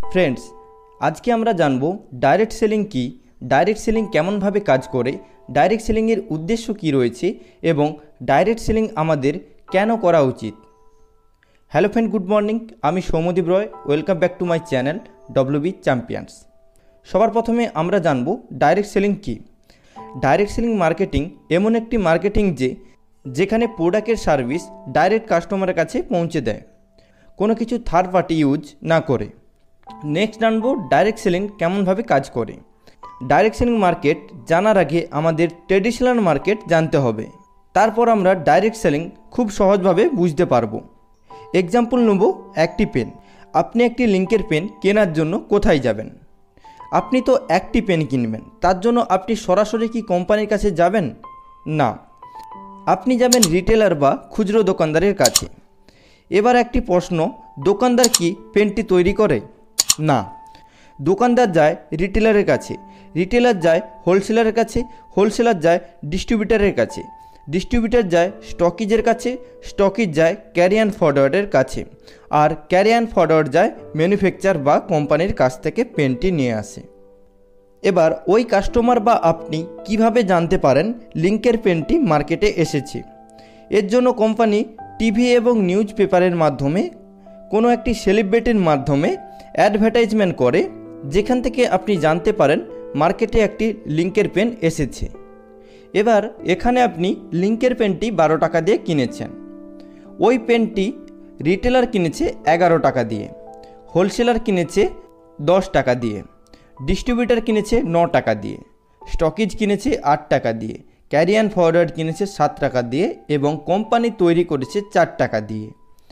Friends, আজকে আমরা জানব ডাইরেক্ট সেলিং কি, ডাইরেক্ট সেলিং কেমনভাবে কাজ করে, ডাইরেক্ট সেলিংয়ের উদ্দেশ্য কি রয়েছে এবং ডাইরেক্ট সেলিং আমাদের কেন করা উচিত। Hello friend, good morning. আমি Soumyadip Roy. Welcome back to my channel WB champions. সবার প্রথমে আমরা জানব ডাইরেক্ট সেলিং কি। ডাইরেক্ট সেলিং মার্কেটিং এমন একটি মার্কেটিং যেখানে প্রোডাক্টের সার্ভিস ডাইরেক্ট কাস্টমারের কাছে পৌঁছে দেয়, কোনো কিছু থার্ড পার্টি ইউজ না করে। নেক্সট জানবো ডাইরেক্ট সেলিং কেমনভাবে কাজ করে। ডাইরেক্ট সেলিং মার্কেট জানার আগে আমাদের ট্রেডিশনাল মার্কেট জানতে হবে, তারপর আমরা ডাইরেক্ট সেলিং খুব সহজভাবে বুঝতে পারবো। এক্সাম্পল নেব একটি পেন। আপনি একটি লিঙ্কের পেন কেনার জন্য কোথায় যাবেন? আপনি তো একটি পেন কিনবেন, তার জন্য আপনি সরাসরি কি কোম্পানির কাছে যাবেন? না, আপনি যাবেন রিটেলার বা খুচরো দোকানদারের কাছে। এবার একটি প্রশ্ন, দোকানদার কি পেনটি তৈরি করে? না, দোকানদার যায় রিটেলারের কাছে, রিটেলার যায় হোলসেলারের কাছে, হোলসেলার যায় ডিস্ট্রিবিউটারের কাছে, ডিস্ট্রিবিউটার যায় স্টকিজের কাছে, স্টকিজ যায় ক্যারি অ্যান্ড ফরওয়ার্ডের কাছে, আর ক্যারি অ্যান্ড ফরওয়ার্ড যায় ম্যানুফ্যাকচার বা কোম্পানির কাছ থেকে পেনটি নিয়ে আসে। এবার ওই কাস্টমার বা আপনি কিভাবে জানতে পারেন লিঙ্কের পেনটি মার্কেটে এসেছে? এর জন্য কোম্পানি টিভি এবং নিউজ পেপারের মাধ্যমে, কোনো একটি সেলিব্রিটির মাধ্যমে অ্যাডভার্টাইজমেন্ট করে, যেখান থেকে আপনি জানতে পারেন মার্কেটে একটি লিঙ্কের পেন এসেছে। এবার এখানে আপনি লিঙ্কের পেনটি 12 টাকা দিয়ে কিনেছেন। ওই পেনটি রিটেলার কিনেছে 11 টাকা দিয়ে, হোলসেলার কিনেছে 10 টাকা দিয়ে, ডিস্ট্রিবিউটার কিনেছে 9 টাকা দিয়ে, স্টকিজ কিনেছে 8 টাকা দিয়ে, ক্যারি অ্যান্ড ফরওয়ার্ড কিনেছে 7 টাকা দিয়ে এবং কোম্পানি তৈরি করেছে 4 টাকা দিয়ে।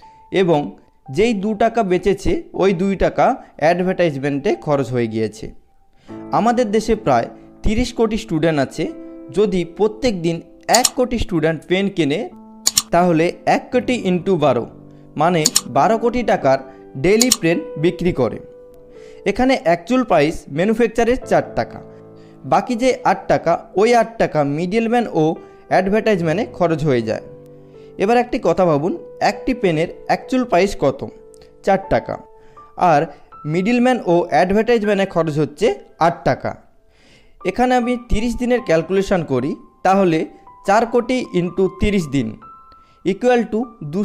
এবং যেই 2 টাকা বেঁচেছে ওই 2 টাকা অ্যাডভার্টাইজমেন্টে খরচ হয়ে গিয়েছে। আমাদের দেশে প্রায় 30 কোটি স্টুডেন্ট আছে। যদি প্রত্যেক দিন 1 কোটি স্টুডেন্ট পেন কেনে, তাহলে 1 কোটি ইন্টু 12 মানে 12 কোটি টাকার ডেইলি পেন বিক্রি করে। এখানে অ্যাকচুয়াল প্রাইস ম্যানুফ্যাকচারের 4 টাকা, বাকি যে 8 টাকা, ওই 8 টাকা মিডলম্যান ও অ্যাডভার্টাইজমেন্টে খরচ হয়ে যায়। এবার একটি কথা ভাবুন, একটি পেনের অ্যাকচুয়াল প্রাইস কত? 4 টাকা, আর মিডলম্যান ও অ্যাডভার্টাইজমেন্টে খরচ হচ্ছে 8 টাকা। এখানে আমি 30 দিনের ক্যালকুলেশন করি, তাহলে 4 কোটি ইন্টু 30 দিন ইকুয়াল টু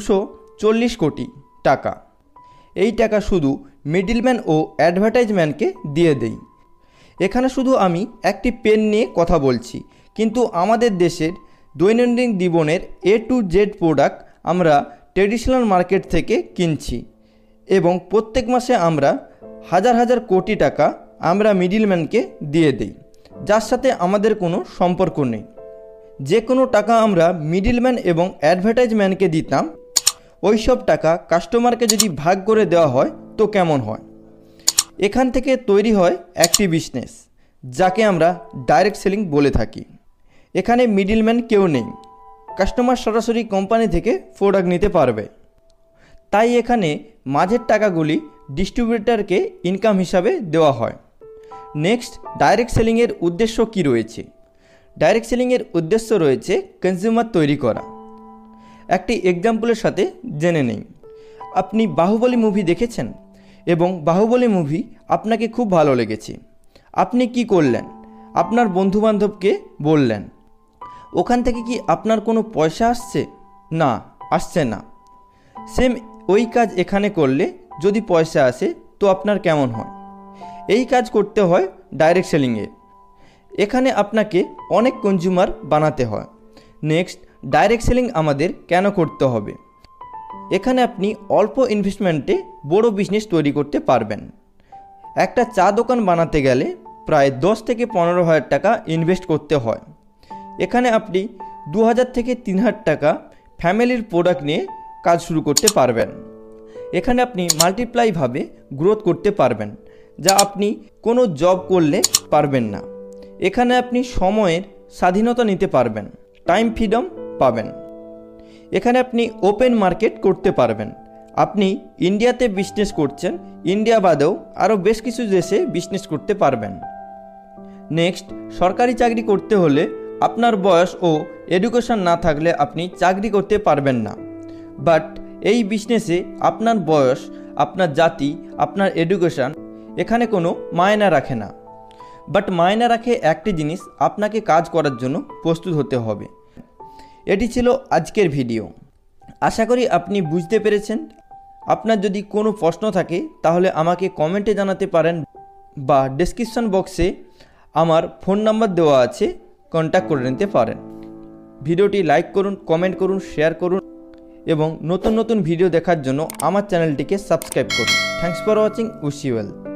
240 কোটি টাকা। এই টাকা শুধু মিডলম্যান ও অ্যাডভার্টাইজমেন্টকে দিয়ে দেই। এখানে শুধু আমি একটি পেন নিয়ে কথা বলছি, কিন্তু আমাদের দেশের দৈনন্দিন জীবনের A to Z প্রোডাক্ট আমরা ট্রেডিশনাল মার্কেট থেকে কিনছি এবং প্রত্যেক মাসে আমরা হাজার হাজার কোটি টাকা আমরা মিডলম্যানকে দিয়ে দিই, যার সাথে আমাদের কোনো সম্পর্ক নেই। যে কোনো টাকা আমরা মিডলম্যান এবং অ্যাডভার্টাইজমেন্টকে দিতাম, ওই সব টাকা কাস্টমারকে যদি ভাগ করে দেওয়া হয় তো কেমন হয়? এখান থেকে তৈরি হয় একটি বিজনেস, যাকে আমরা ডাইরেক্ট সেলিং বলে থাকি। এখানে মিডলম্যান কেউ নেই, কাস্টমার সরাসরি কোম্পানি থেকে প্রোডাক্ট নিতে পারবে। তাই এখানে মাঝের টাকাগুলি ডিস্ট্রিবিউটরকে ইনকাম হিসাবে দেওয়া হয়। নেক্সট, ডাইরেক্ট সেলিংয়ের উদ্দেশ্য কি রয়েছে? ডাইরেক্ট সেলিংয়ের উদ্দেশ্য রয়েছে কনজিউমার তৈরি করা। একটি এক্সাম্পলের সাথে জেনে নেই। আপনি বাহুবলী মুভি দেখেছেন এবং বাহুবলী মুভি আপনাকে খুব ভালো লেগেছে। আপনি কি করলেন? আপনার বন্ধুবান্ধবকে বললেন। ওখান থেকে কি আপনার কোনো পয়সা আসছে? না, আসছে না। সেম ওই কাজ এখানে করলে যদি পয়সা আসে তো আপনার কেমন হয়? এই কাজ করতে হয় ডাইরেক্ট সেলিংয়ে। এখানে আপনাকে অনেক কনজিউমার বানাতে হয়। নেক্সট, ডাইরেক্ট সেলিং আমাদের কেন করতে হবে? এখানে আপনি অল্প ইনভেস্টমেন্টে বড় বিজনেস তৈরি করতে পারবেন। একটা চা দোকান বানাতে গেলে প্রায় 10 থেকে 15 হাজার টাকা ইনভেস্ট করতে হয়। এখানে আপনি 2000 থেকে 3000 টাকা ফ্যামিলির প্রোডাক্ট নিয়ে কাজ শুরু করতে পারবেন। এখানে আপনি মাল্টিপ্লাইভাবে গ্রোথ করতে পারবেন, যা আপনি কোনো জব করলে পারবেন না। এখানে আপনি সময়ের স্বাধীনতা নিতে পারবেন, টাইম ফ্রিডম পাবেন। এখানে আপনি ওপেন মার্কেট করতে পারবেন। আপনি ইন্ডিয়াতে বিজনেস করছেন, ইন্ডিয়া বাদেও আরও বেশ কিছু দেশে বিজনেস করতে পারবেন। নেক্সট, সরকারি চাকরি করতে হলে আপনার বয়স ও এডুকেশন না থাকলে আপনি চাকরি করতে পারবেন না। বাট এই বিজনেসে আপনার বয়স, আপনার জাতি, আপনার এডুকেশন এখানে কোনো মায়না রাখে না, বাট মায়না রাখে একটি জিনিস, আপনাকে কাজ করার জন্য প্রস্তুত হতে হবে। এটি ছিল আজকের ভিডিও। আশা করি আপনি বুঝতে পেরেছেন। আপনার যদি কোনো প্রশ্ন থাকে তাহলে আমাকে কমেন্টে জানাতে পারেন বা ডেসক্রিপশন বক্সে আমার ফোন নাম্বার দেওয়া আছে, কন্ট্যাক্ট করে নিতে পারেন। ভিডিওটি লাইক করুন, কমেন্ট করুন, শেয়ার করুন এবং নতুন নতুন ভিডিও দেখার জন্য আমার চ্যানেলটিকে সাবস্ক্রাইব করুন। Thanks for watching. Wish you well.